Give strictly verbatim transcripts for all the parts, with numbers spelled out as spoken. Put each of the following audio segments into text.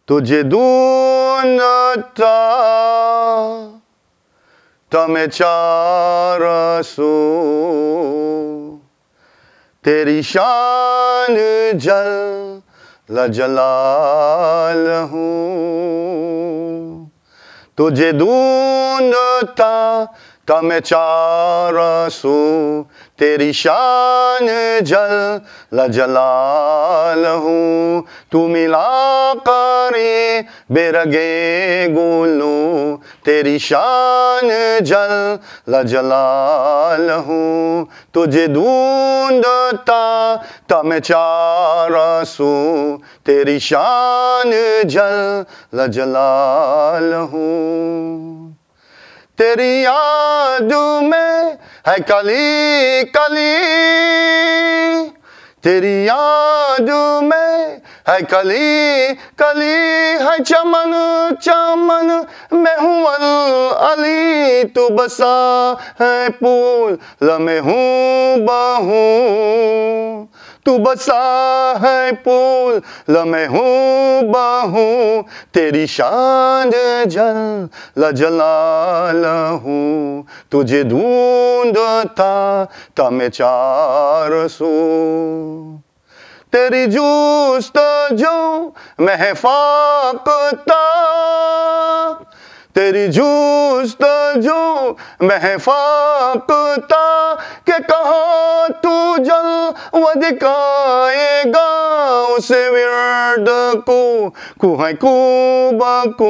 تجھے ڈھونڈتا تھا میں چارہ سو، تیری شان جل جلالہ، تجھے ڈھونڈتا تھا میں چارہ سو، تیری شان جل جلالہ، تو ملا کرے بے رگے گلو، تیری شان جل جلالہ، تجھے ڈھونڈتا تھا میں چارہ سو، تیری شان جل جلالہ، تیری یاد میں ہے کلی کلی، تیری یاد میں ہے کلی کلی، ہے چمن چمن میں ہوں العلی، تو بسا ہے پھول میں ہوں بہوں، تو بسا ہے پھول میں ہوں بہوں، تیری شان جل جلالہ، تجھے ڈھونڈتا تھا میں چارہ سو، تیری جستجو میں ہے فاقتا، تیری جستجو میں ہے فاقتا، کہ کہاں تو جل و دکھائے گا اس ورد کو، کو ہے کو بکو،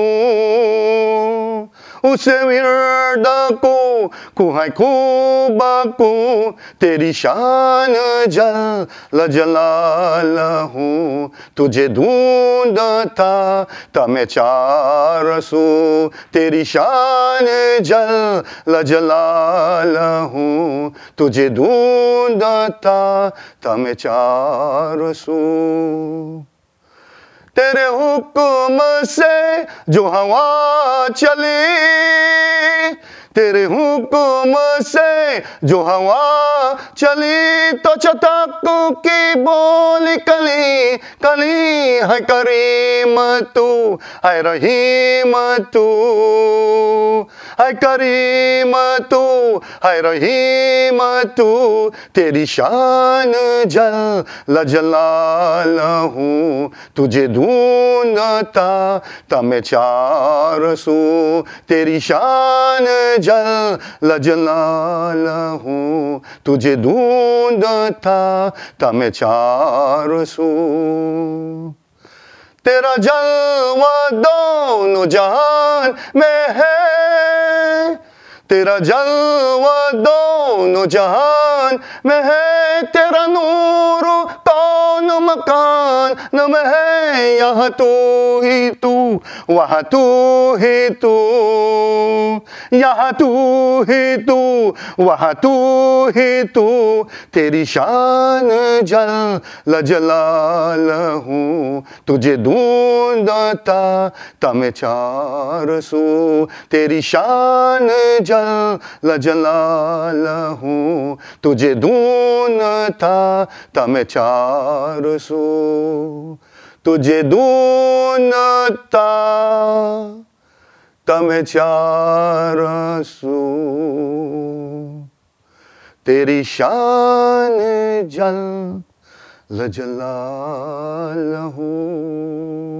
اس ورد کو، کو ہے کو بکو، تیری شان جل جلالہ، تجھے ڈھونڈتا تھا میں چارہ سو، تیری شان جل جلالہ، تجھے ڈھونڈتا تھا میں چارہ سو، تیرے حکم سے جو ہوا چلی، تیرے حکم سے جو ہوا چلی، تو چتک کی بولی کلی کلی، ہے کریم تو ہے رحیم تو، ہے کریم تو ہے رحیم تو، تیری شان جل جلالہ، تجھے ڈھونڈتا تھا میں چارہ سو، تیری شان جل جلالہ، تجھے ڈھونڈتا تھا میں چارہ سو، تیرا جلوہ دونوں جہان میں ہے، تیرا جلوہ دونوں جہان میں ہے، تیرا نور کون مکان میں ہے، یہاں تو ہی تو وہاں تو ہی تو، یہاں تو ہی تو وہاں تو ہی تو، تیری شان جل جلالہ، تجھے ڈھونڈتا تھا میں چارہ سو، تیری شان جل جلالہ، تجھے ڈھونڈتا تھا میں چارہ سو، تجھے ڈھونڈتا تھا میں چارہ سو، تیری شان جل جلالہ۔